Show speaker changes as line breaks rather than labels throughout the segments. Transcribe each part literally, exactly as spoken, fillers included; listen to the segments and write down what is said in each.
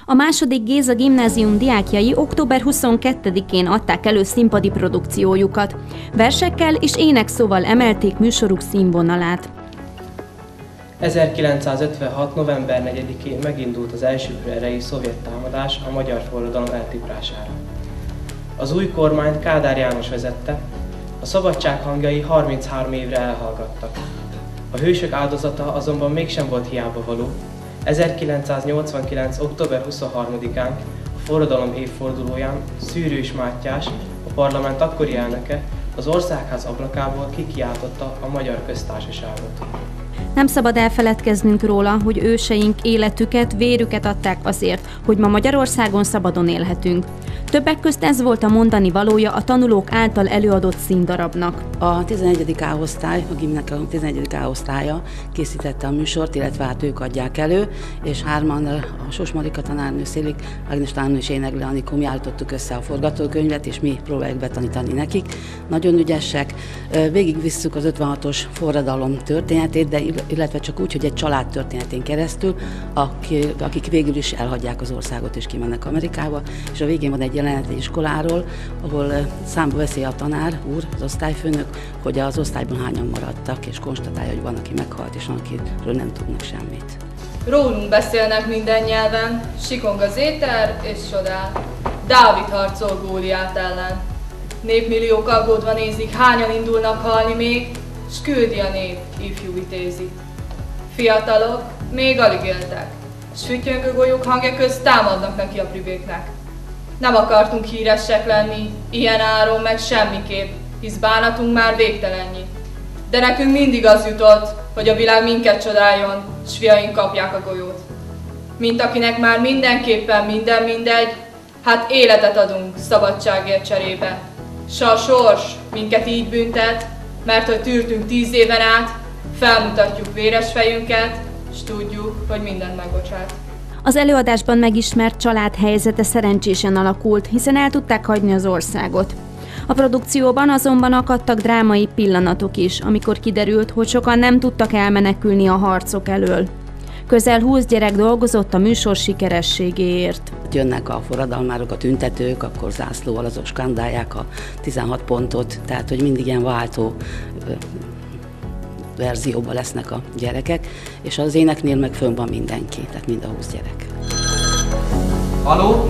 A második Géza gimnázium diákjai október huszonkettedikén adták elő színpadi produkciójukat. Versekkel és énekszóval emelték műsoruk színvonalát.
ezerkilencszázötvenhat. november negyedikén megindult az elsőprő erejű szovjet támadás a magyar forradalom eltiprására. Az új kormányt Kádár János vezette, a szabadság hangjai harminchárom évre elhallgattak. A hősök áldozata azonban mégsem volt hiába való. ezerkilencszáznyolcvankilenc. október huszonharmadikán, a forradalom évfordulóján Szűrős Mátyás, a parlament akkori elnöke, az Országház ablakából kikiáltotta a Magyar Köztársaságot.
Nem szabad elfeledkeznünk róla, hogy őseink életüket, vérüket adták azért, hogy ma Magyarországon szabadon élhetünk. Többek közt ez volt a mondani valója a tanulók által előadott színdarabnak.
A tizenegyedik A osztály, a gimnázium tizenegyedik A osztálya készítette a műsort, illetve hát ők adják elő, és hárman, a Sós Marika tanárnő, Szélik Ágnes tanárnő és én, Egle Anikó, mi állítottuk össze a forgatókönyvet, és mi próbáljuk betanítani nekik. Nagyon ügyesek. Végigvisszük az ötvenhatos forradalom történetét, de illetve csak úgy, hogy egy család történetén keresztül, akik végül is elhagyják az országot és kimennek Amerikába, és a végén van egy jelenet egy iskoláról, ahol számba veszi a tanár úr, az osztályfőnök, hogy az osztályban hányan maradtak, és konstatálja, hogy van, aki meghalt, és van, akiről nem tudnak semmit.
Rólunk beszélnek minden nyelven, sikong az éter és sodál. Dávid harcol Góliát ellen. Népmilliók aggódva nézik, hányan indulnak halni még, s küldi a nép, ifjú vitézi. Fiatalok még alig éltek, s füttyöngő golyók hangja közt támadnak neki a pribéknek. Nem akartunk híresek lenni, ilyen áron meg semmiképp, hisz bánatunk már végtelennyi. De nekünk mindig az jutott, hogy a világ minket csodáljon, s fiaink kapják a golyót. Mint akinek már mindenképpen minden mindegy, hát életet adunk szabadságért cserébe. S a sors minket így büntet, mert hogy tűrtünk tíz éven át, felmutatjuk véres fejünket, s tudjuk, hogy mindent megbocsát.
Az előadásban megismert család helyzete szerencsésen alakult, hiszen el tudták hagyni az országot. A produkcióban azonban akadtak drámai pillanatok is, amikor kiderült, hogy sokan nem tudtak elmenekülni a harcok elől. Közel húsz gyerek dolgozott a műsor sikerességéért.
Jönnek a forradalmárok, a tüntetők, akkor zászlóval azok skandálják a tizenhat pontot, tehát hogy mindig ilyen váltó verzióban lesznek a gyerekek, és az éneknél meg fönn van mindenki, tehát mind a húsz gyerek.
Haló?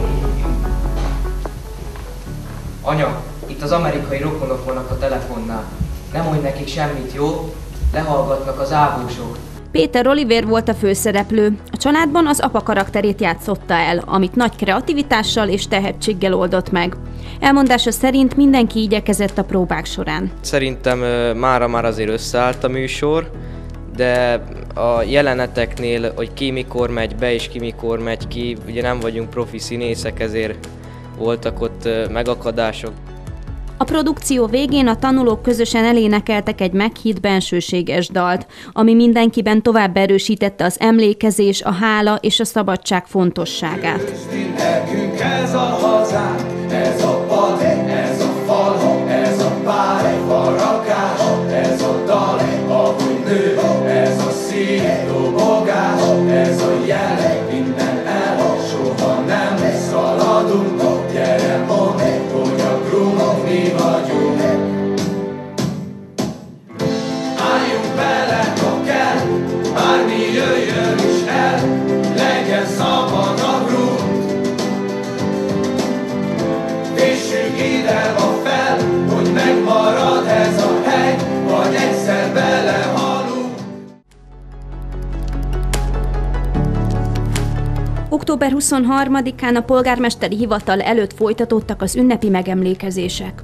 Anya, itt az amerikai rokonok vannak a telefonnál. Nem mondj nekik semmit, jó? Lehallgatnak az ávósok.
Péter Olivér volt a főszereplő. A családban az apa karakterét játszotta el, amit nagy kreativitással és tehetséggel oldott meg. Elmondása szerint mindenki igyekezett a próbák során.
Szerintem mára már azért összeállt a műsor, de a jeleneteknél, hogy ki mikor megy be és ki mikor megy ki, ugye nem vagyunk profi színészek, ezért voltak ott megakadások.
A produkció végén a tanulók közösen elénekeltek egy meghitt bensőséges dalt, ami mindenkiben tovább erősítette az emlékezés, a hála és a szabadság fontosságát.
Nekünk ez a hazánk, ez a pad, ez a fal, ez a pár, farrakás, ez a dal, ahogy nő, ez a szív, dobogás, ez a jel, minden el, soha nem szaladunk, gyere mondd, hogy a grumok mi vagyunk. Álljunk bele, ha kell, bármi jöjjön is el, legyen szabad a grum. Vissük ide a fel, hogy megmarad ez a hely, vagy egyszer belehalunk.
október huszonharmadikán a polgármesteri hivatal előtt folytatódtak az ünnepi megemlékezések.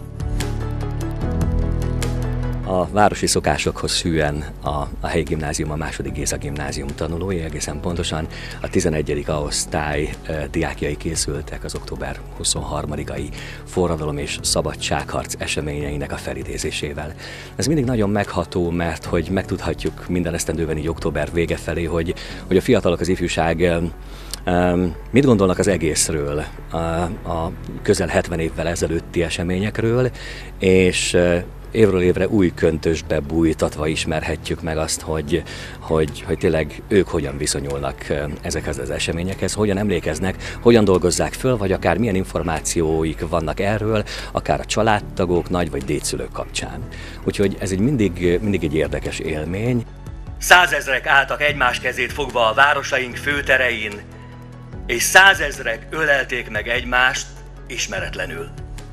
A városi szokásokhoz hűen a, a helyi gimnázium, a második Géza gimnázium tanulói, egészen pontosan a tizenegyedik A osztály e, diákjai készültek az október huszonharmadikai forradalom és szabadságharc eseményeinek a felidézésével. Ez mindig nagyon megható, mert hogy megtudhatjuk minden esztendőben így október vége felé, hogy, hogy a fiatalok, az ifjúság e, e, mit gondolnak az egészről, a, a közel hetven évvel ezelőtti eseményekről, és e, évről évre új köntösbe bújtatva ismerhetjük meg azt, hogy, hogy, hogy tényleg ők hogyan viszonyulnak ezekhez az eseményekhez, hogyan emlékeznek, hogyan dolgozzák föl, vagy akár milyen információik vannak erről, akár a családtagok, nagy vagy dédszülők kapcsán. Úgyhogy ez egy mindig, mindig egy érdekes élmény.
Százezrek álltak egymás kezét fogva a városaink főterein, és százezrek ölelték meg egymást ismeretlenül.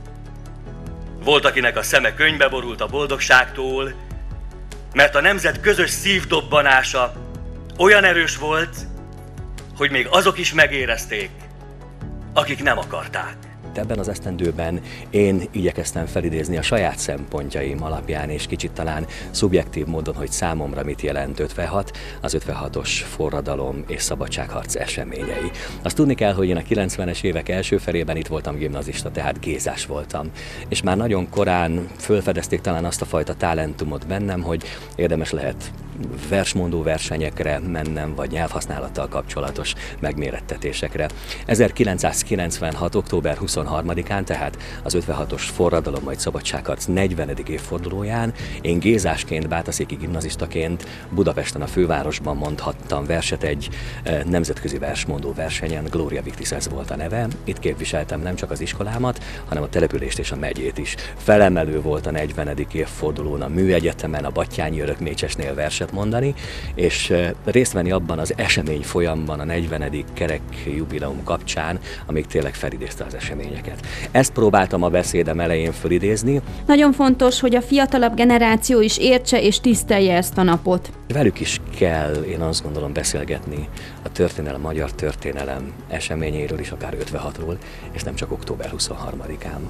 Volt, akinek a szeme könnybe borult a boldogságtól, mert a nemzet közös szívdobbanása olyan erős volt, hogy még azok is megérezték, akik nem akarták.
Ebben az esztendőben én igyekeztem felidézni a saját szempontjaim alapján, és kicsit talán szubjektív módon, hogy számomra mit jelent ötvenhat, az ötvenhatos forradalom és szabadságharc eseményei. Azt tudni kell, hogy én a kilencvenes évek első felében itt voltam gimnazista, tehát gézás voltam. És már nagyon korán fölfedezték talán azt a fajta talentumot bennem, hogy érdemes lehet versmondó versenyekre mennem, vagy nyelvhasználattal kapcsolatos megmérettetésekre. ezerkilencszázkilencvenhat. október huszonharmadikán, tehát az ötvenhatos forradalom vagy szabadságharc negyvenedik évfordulóján én gézásként, bátaszéki gimnazistaként Budapesten, a fővárosban mondhattam verset egy nemzetközi versmondó versenyen, Gloria Victis ez volt a neve. Itt képviseltem nem csak az iskolámat, hanem a települést és a megyét is. Felemelő volt a negyvenedik évfordulón a Műegyetemen, a Batthyány Örökmécsesnél verset mondani, és részt venni abban az esemény folyamban a negyvenedik kerek jubileum kapcsán, amíg tényleg felidézte az eseményeket. Ezt próbáltam a beszédem elején fölidézni.
Nagyon fontos, hogy a fiatalabb generáció is értse és tisztelje ezt a napot.
Velük is kell, én azt gondolom, beszélgetni a történelem, a magyar történelem eseményéről is, akár ötvenhatról, és nem csak október huszonharmadikán.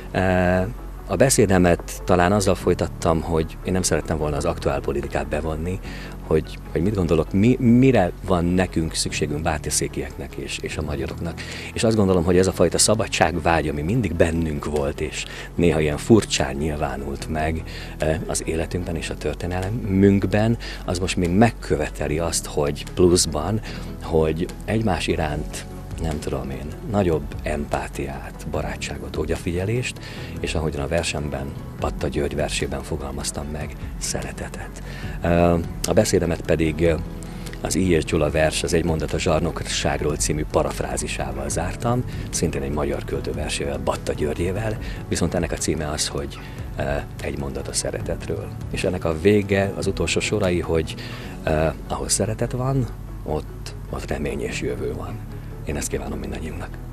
A beszédemet talán azzal folytattam, hogy én nem szerettem volna az aktuálpolitikát bevonni, hogy, hogy mit gondolok, mi, mire van nekünk szükségünk bátyaszékieknek és, és a magyaroknak. És azt gondolom, hogy ez a fajta szabadságvágy, ami mindig bennünk volt, és néha ilyen furcsán nyilvánult meg az életünkben és a történelemünkben, az most még megköveteli azt, hogy pluszban, hogy egymás iránt, nem tudom én, nagyobb empátiát, barátságot, odafigyelést, és ahogyan a versemben, Patta György versében fogalmaztam meg, szeretetet. A beszédemet pedig az I. és Gyula vers, az Egy mondat a zsarnokságról című parafrázisával zártam, szintén egy magyar költő versével, Patta Györgyével, viszont ennek a címe az, hogy Egy mondat a szeretetről. És ennek a vége, az utolsó sorai, hogy eh, ahol szeretet van, ott, ott remény és jövő van. Én ezt kívánom mindannyiunknak.